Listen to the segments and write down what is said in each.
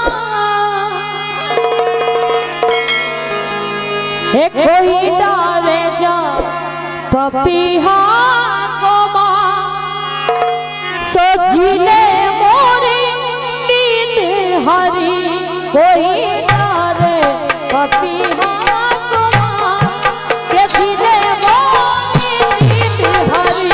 कोई डाले जा पपीहा को माँ सजीले मोरी नींद हरी कोई डाले पपीहा को माँ सजीले मोरी नींद हरी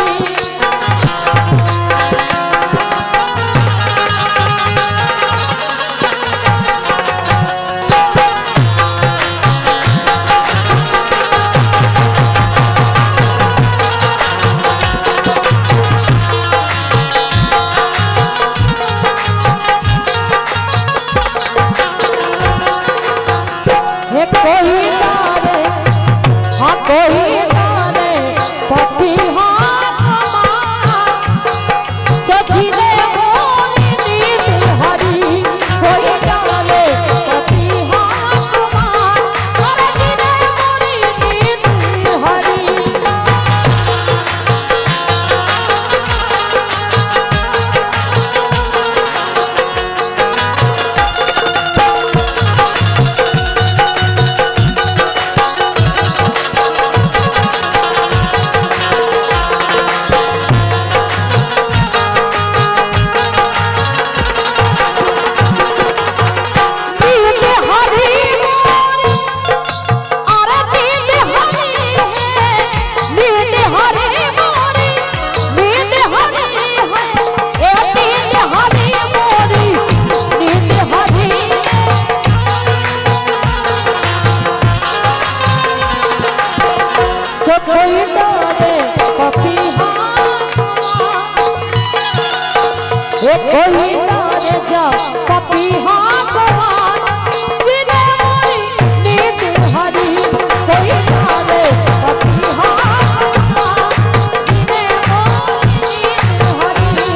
कोई डाले जा पपीहा को माँ सजीले मोरी नींद हरी कोई डाले पपीहा को माँ सजीले मोरी नींद हरी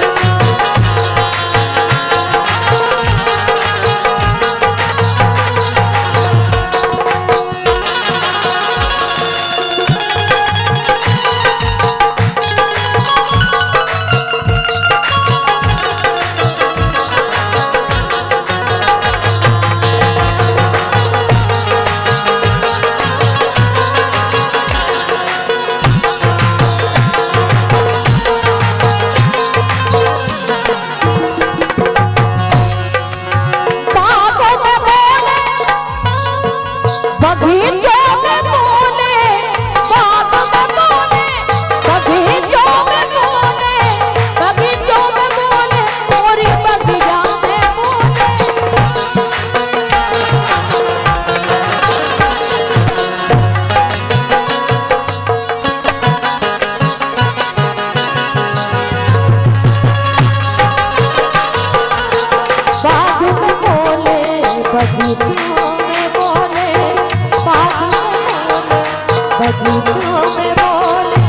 बगीचों में बोले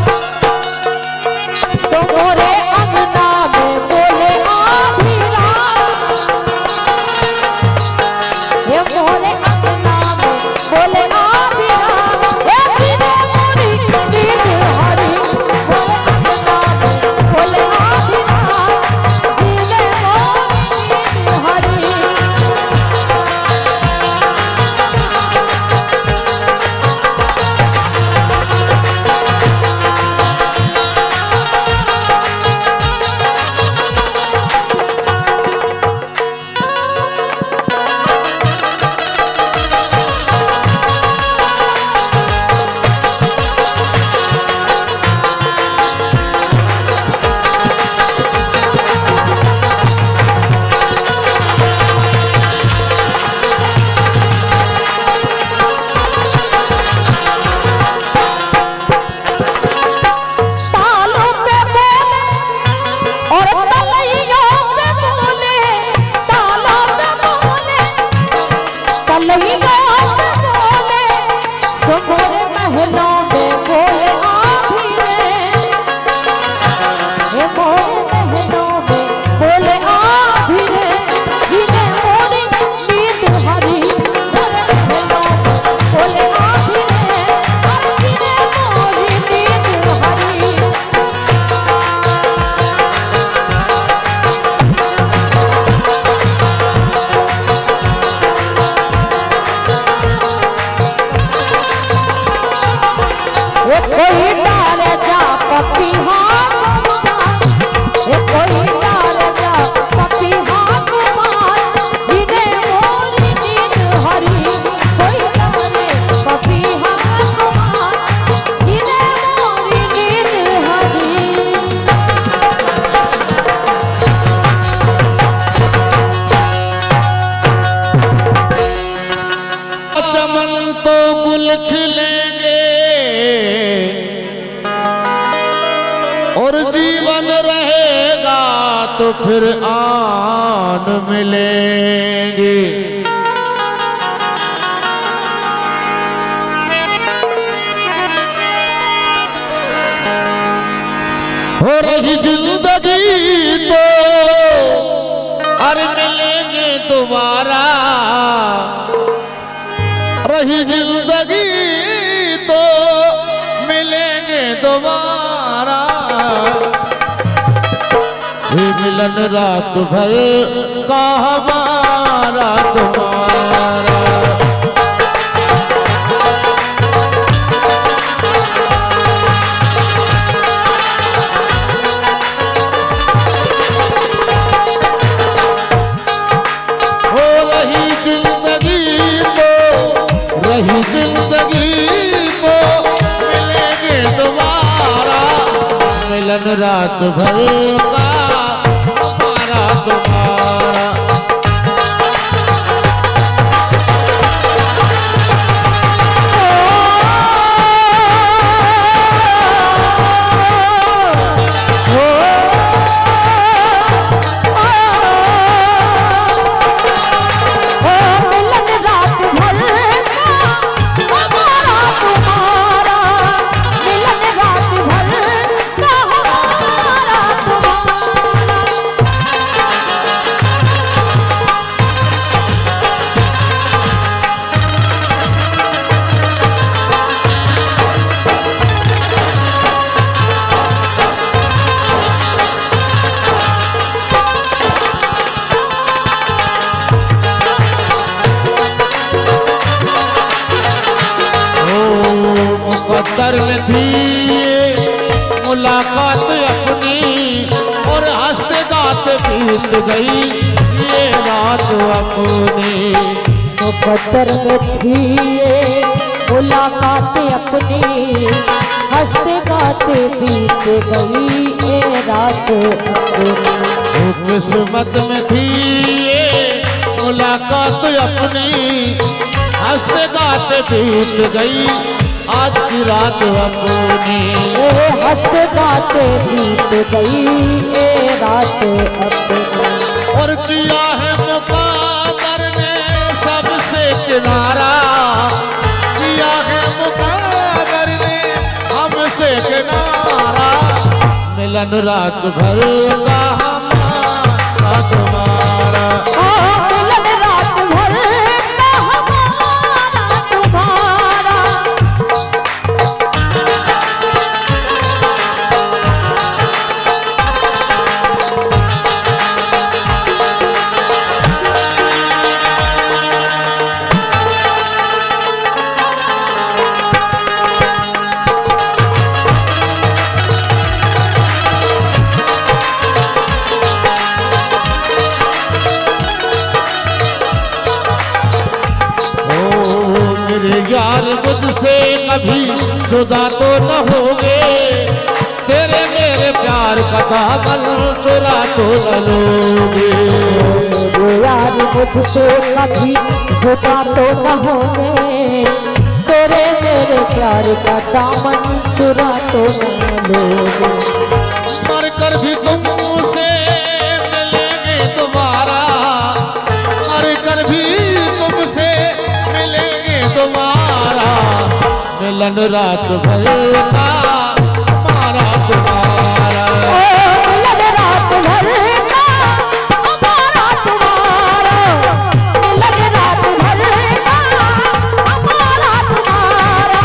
सो मोरे अंगना में बोले आधी रात ये मोरे अंगना में बोले आधी रात ये बिना मोरी नींद हरी मोरे अंगना में बोले आधी रात सजीले मोरी नींद हरी फूल खिलेंगे और जीवन रहेगा तो फिर आन मिलेंगे। हो रही जिंदगी तो अरे मिलेंगे दोबारा, रही जिंदगी तो मिलेंगे दोबारा। ये मिलन रात भर का हमारा तुम्हारा। रही जिंदगी को मिलेंगे दोबारा, मिलन रात भर का हमारा तुम्हारा। मुकद्दर में थी मुलाकात अपनी और हंसते गाते बीत गई ये रात अपनी। मुकद्दर में थी ये मुलाकात अपनी, हंसते गाते बीत गई ये रात अपनी। किस्मत में थी ये मुलाकात अपनी, हंसते गाते बीत गई आज की रात अपनी। हंसते गाते बीत गई ये रात अपनी। और किया है मुकद्दर ने सबसे किनारा, किया है मुकद्दर ने हमसे किनारा। मिलन रात भर का हमारा तुम्हारा। मिलन रात भर का हमारा तुम्हारा। यार मुझसे कभी जुदा तो न होगे, तेरे मेरे प्यार का दामन चुरा तो न लोगे। यार मुझसे कभी जुदा तो न होगे, तेरे मेरे प्यार का दामन चुरा तो न लोगे। मर कर भी तुमसे मिलेंगे दोबारा, मर कर भी तुमसे मिलेंगे तुम्हारा। मिलन रात भर का हमारा तुम्हारा। मिलन रात भर का हमारा तुम्हारा। मिलन रात भर का हमारा तुम्हारा।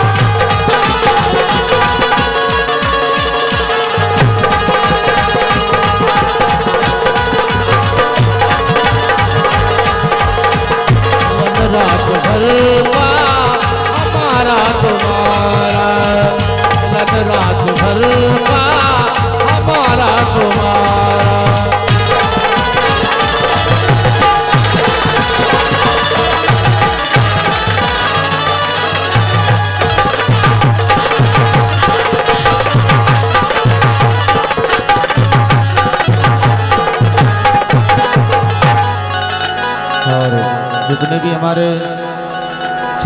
मिलन रात भर का हमारा तुम्हारा। मिलन रात भर का हमारा तुम्हारा। और जितने भी हमारे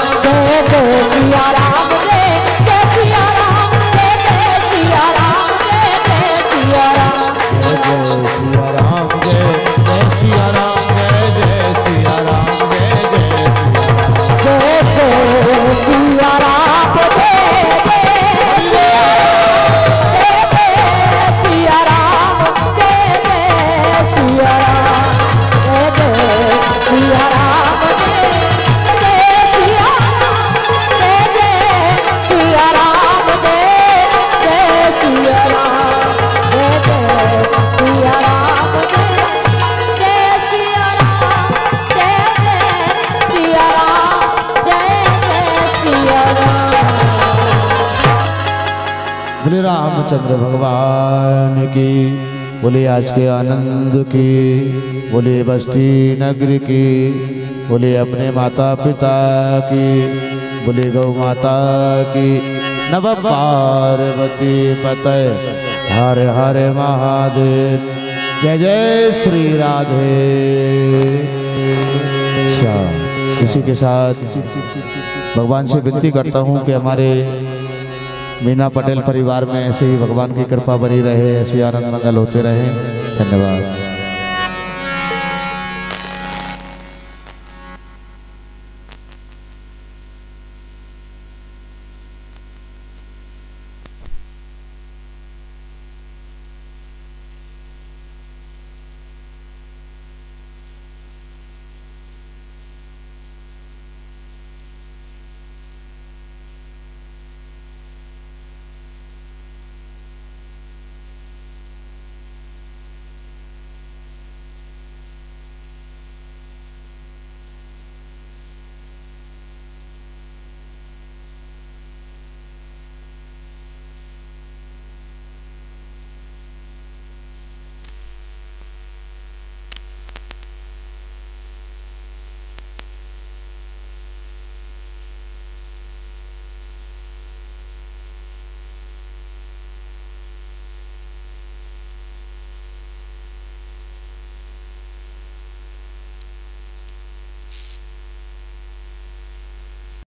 जय जय सिया राम जय सिया राम जय सिया राम जय सिया राम जय सिया राम जय सिया राम जय सिया राम जय सिया राम सिया राम जय सिया राम जय सिया राम जय सिया राम जय सिया राम जय सिया राम जय सिया राम जय सिया राम जय सिया राम बोले रामचंद्र भगवान की, बोले आज के आनंद की, बोले बस्ती नगरी की, बोले अपने माता पिता की, बोले गौ माता की, नव पार्वती पते हर हर महादेव। जय जय श्री राधे श्याम। इसी के साथ भगवान से विनती करता हूँ कि हमारे मीना पटेल परिवार में ऐसे ही भगवान की कृपा बनी रहे, ऐसी आनंद मंगल होते रहे। धन्यवाद।